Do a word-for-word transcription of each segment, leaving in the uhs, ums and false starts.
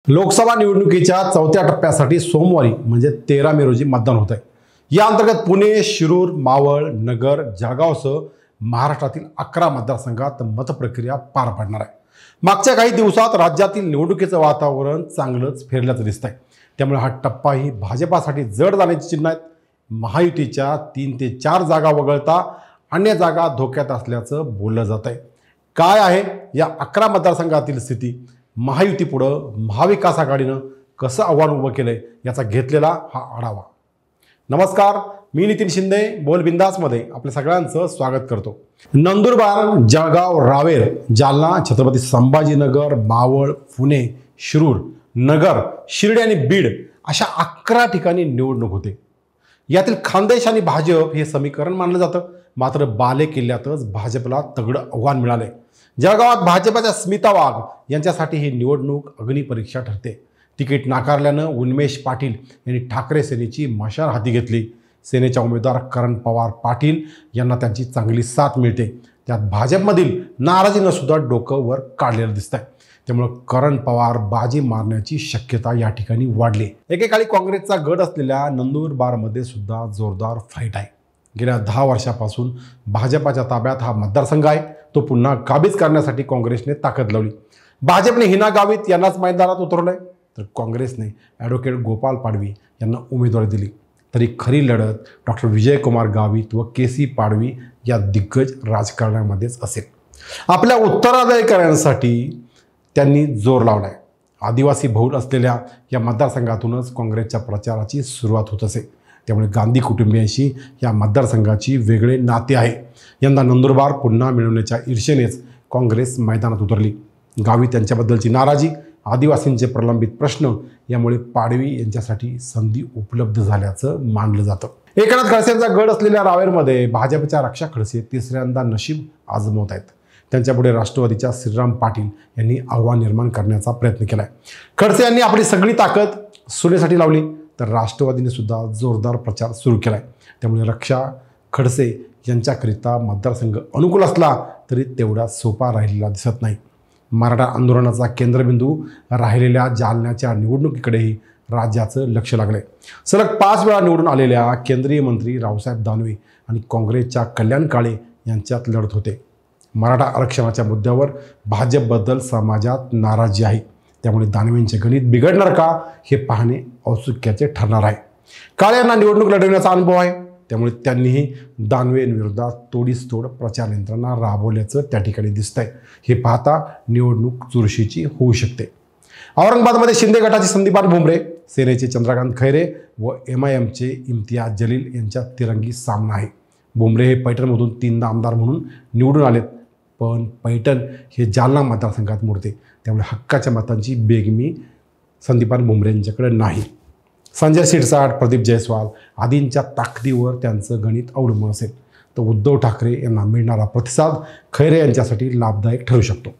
लोकसभा निवडणुकीच्या चौथ्या टप्प्यासाठी सोमवारी म्हणजे तेरा मे रोजी मतदान होत आहे। या अंतर्गत पुणे, शिरूर, मावळ, नगर, जळगावसह महाराष्ट्रातील अकरा मतदारसंघात मतप्रक्रिया पार पडणार आहे। मागच्या काही दिवसात राज्यातील निवडणुकीचं वातावरण चांगलंच फिरल्याचं दिसतंय। त्यामुळे हा टप्पाही भाजपासाठी जड जाण्याची चिन्ह आहेत। महायुतीच्या तीन ते चार जागा वगळता अन्य जागा धोक्यात असल्याचं बोललं जात आहे। काय आहे या अकरा मतदारसंघातील स्थिती, महायुतीपुढं महाविकास आघाडीनं कसं आव्हान उभं केलंय याचा घेतलेला हा आढावा। नमस्कार, मी नितीन शिंदे बोल बिंदासमध्ये आपल्या सगळ्यांचं स्वागत करतो। नंदुरबार, जळगाव, रावेर, जालना, छत्रपती संभाजीनगर, मावळ, पुणे, शिरूर, नगर, शिर्डी आणि बीड अशा अकरा ठिकाणी निवडणूक होते। यातील खानदेश आणि भाजप हे समीकरण मानलं जातं, मात्र बाले किल्ल्यातच भाजपला तगडं आव्हान मिळाले। जळगावात भाजपच्या स्मिता वाघ यांच्यासाठी ही निवडणूक अग्निपरीक्षा ठरते। तिकीट नाकारल्यानं उन्मेष पाटील यांनी ठाकरे सेनेची मशाल हाती घेतली। सेनेच्या उमेदवार करण पवार पाटील यांना त्यांची चांगली साथ मिळते। त्यात भाजपमधील नाराजीनं सुद्धा डोकं वर काढलेलं दिसतंय। त्यामुळे करण पवार बाजी मारण्याची शक्यता या ठिकाणी वाढली। एकेकाळी काँग्रेसचा गड असलेल्या नंदुरबारमध्ये सुद्धा जोरदार फाईट आहे। गेल्या दहा वर्षापासून भाजपाच्या ताब्यात हा मतदारसंघ आहे। तो पुन्हा काबीज करण्यासाठी काँग्रेसने ताकद लावली। भाजपने हिना गावित यांनाच मैदानात उतरवलंय, तर काँग्रेसने ॲडव्होकेट गोपाल पाडवी यांना उमेदवारी दिली। तरी खरी लढत डॉक्टर विजयकुमार गावित व के सी पाडवी या दिग्गज राजकारणामध्येच असेल। आपल्या उत्तराधिकाऱ्यांसाठी त्यांनी जोर लावलाय। आदिवासी बहुल असलेल्या या मतदारसंघातूनच काँग्रेसच्या प्रचाराची सुरुवात होत असे। त्यामुळे गांधी कुटुंबियांशी या मतदारसंघाची वेगळे नाते आहे। यंदा नंदुरबार पुन्हा मिळवण्याच्या ईर्षेनेच काँग्रेस मैदानात उतरली। गावित यांच्याबद्दलची नाराजी, आदिवासींचे प्रलंबित प्रश्न यामुळे पाडवी यांच्यासाठी संधी उपलब्ध झाल्याचं मानलं जातं। एकनाथ खडसेंचा गड असलेल्या रावेरमध्ये भाजपच्या रक्षा खडसे तिसऱ्यांदा नशीब आजमवत आहेत। त्यांच्यापुढे राष्ट्रवादीच्या श्रीराम पाटील यांनी आव्हान निर्माण करण्याचा प्रयत्न केलाय। खडसे यांनी आपली सगळी ताकद सुनेसाठी लावली, तर राष्ट्रवादीने सुद्धा जोरदार प्रचार सुरू केलाय। त्यामुळे रक्षा खडसे यांच्याकरिता मतदारसंघ अनुकूल असला तरी तेवढा सोपा राहिलेला दिसत नाही। मराठा आंदोलनाचा केंद्रबिंदू राहिलेल्या जालन्याच्या निवडणुकीकडेही राज्याचं लक्ष लागलंय। सलग पाच वेळा निवडून आलेल्या केंद्रीय मंत्री रावसाहेब दानवे आणि काँग्रेसच्या कल्याण काळे यांच्यात लढत होते। मराठा आरक्षणाच्या मुद्द्यावर भाजपबद्दल समाजात नाराजी आहे। त्यामुळे दानवेंचे गणित बिघडणार का हे पाहणे औत्सुक्याचे ठरणार आहे। काळे यांना निवडणूक लढवण्याचा अनुभव आहे, त्यामुळे त्यांनीही दानवेंविरोधात तोडीस तोड प्रचार यंत्रणा राबवल्याचं त्या ठिकाणी दिसतंय। हे पाहता निवडणूक चुरशीची होऊ शकते। औरंगाबादमध्ये शिंदे गटाचे संदीपान भुमरे, सेनेचे चंद्रकांत खैरे व एम आय एमचे इम्तियाज जलील यांच्यात तिरंगी सामना आहे। भुमरे हे पैठणमधून तीनदा आमदार म्हणून निवडून आलेत, पण पैठण हे जालना मतदारसंघात मोडते। त्यामुळे हक्काच्या मतांची बेगमी संदीपान भुमरे यांच्याकडे नाही। संजय शिरसाट, प्रदीप जयस्वाल आदींच्या ताकदीवर त्यांचं गणित अवलंबून असेल, तर उद्धव ठाकरे यांना मिळणारा प्रतिसाद खैरे यांच्यासाठी लाभदायक ठरू शकतो।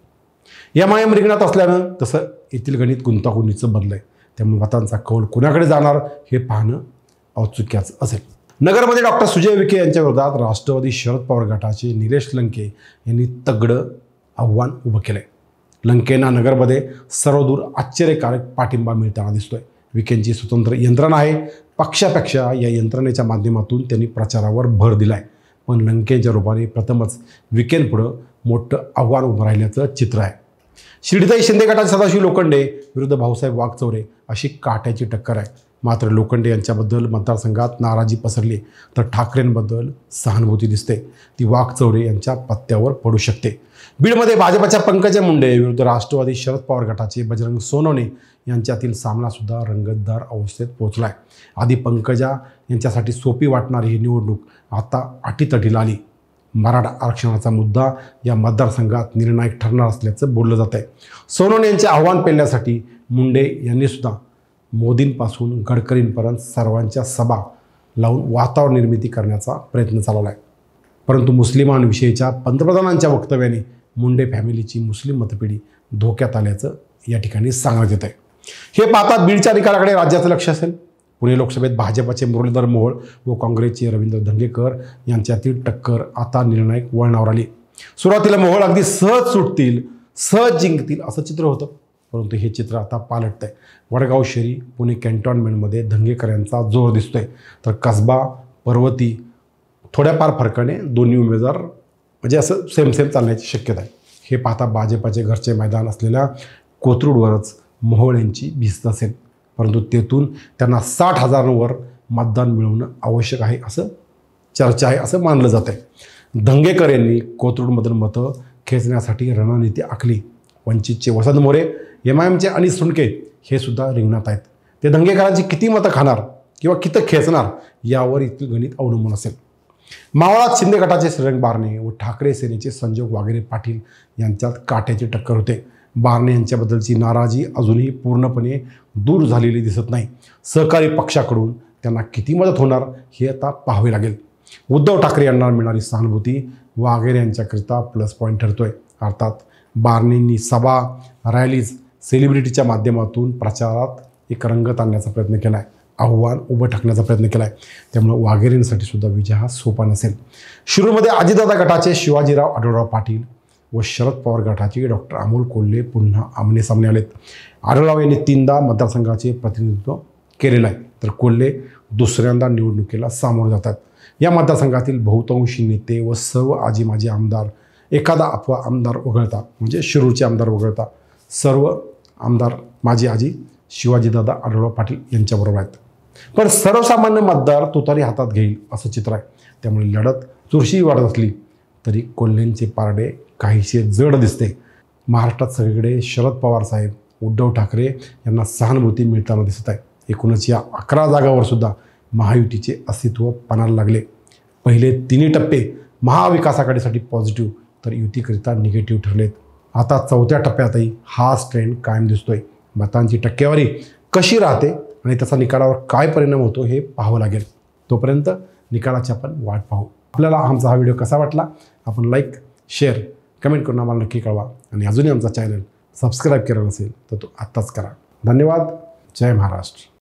एम आय एम रिंगणात असल्यानं तसं येथील गणित गुंतागुंतीचं बनलंय। त्यामुळे मतांचा कौल कुणाकडे जाणार हे पाहणं औत्सुक्याचं असेल। नगरमध्ये डॉक्टर सुजय विखे यांच्या विरोधात राष्ट्रवादी शरद पवार गटाचे निलेश लंके यांनी तगडं आव्हान उभं केलंय। लंकेंना नगरमध्ये सर्वदूर आश्चर्यकारक पाठिंबा मिळताना दिसतोय। विखेंची स्वतंत्र यंत्रणा आहे, पक्षापेक्षा या यंत्रणेच्या माध्यमातून त्यांनी प्रचारावर भर दिलाय। पण लंकेंच्या रूपाने प्रथमच विखेंपुढं मोठं आव्हान उभं राहिल्याचं चित्र आहे। शिर्डीतही शिंदे गटाचे सदाशिव लोखंडे विरुद्ध भाऊसाहेब वागचौरे अशी काट्याची टक्कर आहे। मात्र लोखंडे यांच्याबद्दल मतदारसंघात नाराजी पसरली, तर ठाकरेंबद्दल सहानुभूती दिसते। ती वागचौरे यांच्या पत्त्यावर पडू शकते। बीडमध्ये भाजपच्या पंकजा मुंडे विरुद्ध राष्ट्रवादी शरद पवार गटाचे बजरंग सोनवणे यांच्यातील सामनासुद्धा रंगतदार अवस्थेत पोहोचलाय। आधी पंकजा यांच्यासाठी सोपी वाटणारी ही निवडणूक आता अटीतटीला आली। मराठा आरक्षणाचा मुद्दा या मतदारसंघात निर्णायक ठरणार असल्याचं बोललं जात आहे। सोनवणे यांचे आव्हान पेलण्यासाठी मुंडे यांनी सुद्धा मोदींपासून गडकरींपर्यंत सर्वांच्या सभा लावून वातावरण निर्मिती करण्याचा प्रयत्न चालवला आहे। परंतु मुस्लिमांविषयीच्या पंतप्रधानांच्या वक्तव्याने मुंडे फॅमिलीची मुस्लिम मतपेढी धोक्यात आल्याचं या ठिकाणी सांगण्यात येत आहे। हे पाहता बीडच्या निकालाकडे राज्याचं लक्ष असेल। पुणे लोकसभेत भाजपचे मुरलीधर मोहोळ व काँग्रेसचे रवींद्र धंगेकर यांच्यातील टक्कर आता निर्णायक वळणावर आली। सुरुवातीला मोहोळ अगदी सहज सुटतील, सहज जिंकतील असं चित्र होतं, परंतु हे चित्र आता पालटतं आहे. वडगाव शहरी पुणे कॅन्टॉन्मेंटमध्ये दंगेकरांचा जोर दिसतोय, तर कसबा पर्वती थोड्याफार फरकाने दोन्ही उमेदवार म्हणजे असं सेम सेम चालण्याची शक्यता आहे. हे पाहता भाजपाचे घरचे मैदान असलेल्या कोथरूडवरच मोहोळ यांची भिस्त असेल, परंतु तेथून त्यांना साठ हजारांवर मतदान मिळवणं आवश्यक आहे असं चर्चा आहे, असं मानलं जातं आहे. दंगेकर यांनी कोथरूडमधील मतं खेचण्यासाठी रणनीती आखली. वंचितचे वसंत मोरे, एम आय एमचे अनिल सुनके हे सुद्धा रिंगणात आहेत. ते दंगेकरांची किती मतं खाणार किंवा किती खेचणार यावर इथलं गणित अवलंबून असेल. मावळात शिंदे गटाचे श्रीरंग बारणे व ठाकरे सेनेचे संजोग वागेरे पाटील यांच्यात काट्याची टक्कर होते. बारणे यांच्याबद्दलची नाराजी अजूनही पूर्णपणे दूर झालेली दिसत नाही. सहकारी पक्षाकडून त्यांना किती मदत होणार हे आता पाहावे लागेल. उद्धव ठाकरे यांना मिळणारी सहानुभूती वागेरे यांच्याकरिता प्लस पॉईंट ठरतोय. अर्थात बारणेंनी सभा, रॅलीज, सेलिब्रिटीच्या माध्यमातून प्रचारात एक रंगत आणण्याचा प्रयत्न केला आहे, आव्हान उभं टाकण्याचा प्रयत्न केला आहे. त्यामुळे वाघेरेंसाठी सुद्धा विजय हा सोपा नसेल. शिरूरमध्ये अजितदादा गटाचे शिवाजीराव आढळराव पाटील व शरद पवार गटाचे डॉक्टर अमोल कोल्हे पुन्हा आमने सामने आलेत. आढळराव यांनी तीनदा मतदारसंघाचे प्रतिनिधित्व केलेलं आहे, तर कोल्हे दुसऱ्यांदा निवडणुकीला सामोरे जातात. या मतदारसंघातील बहुतांशी नेते व सर्व आजी माजी आमदार, एखादा अफवा आमदार वगळता म्हणजे शिरूरचे आमदार वगळता सर्व आमदार माजी आजी शिवाजीदादा आढळराव पाटील यांच्याबरोबर आहेत. पण सर्वसामान्य मतदार तुतारी हातात घेईल असं चित्र आहे. त्यामुळे लढत चुरशी वाढत असली तरी कोल्हेंचे पारडे काहीसे जड दिसते. महाराष्ट्रात सगळीकडे शरद पवार साहेब, उद्धव ठाकरे यांना सहानुभूती मिळताना दिसत आहे. एकूणच या अकरा जागावर सुद्धा महायुतीचे अस्तित्व पणाला लागले. पहिले तिन्ही टप्पे महाविकास आघाडीसाठी पॉझिटिव्ह तर युतीकरिता निगेटिव्ह ठरलेत. आता चौथ्या टप्प्यातही हाच ट्रेंड कायम दिसतोय. मतांची टक्केवारी कशी राहते आणि त्याचा निकालावर काय परिणाम होतो हे पाहावं लागेल. तोपर्यंत निकालाची आपण वाट पाहू. आपल्याला आमचा हा व्हिडिओ कसा वाटला आपण लाईक, शेअर, कमेंट करून आम्हाला नक्की कळवा. आणि अजूनही आमचा चॅनल सबस्क्राईब केला नसेल तर तो आत्ताच करा. धन्यवाद. जय महाराष्ट्र.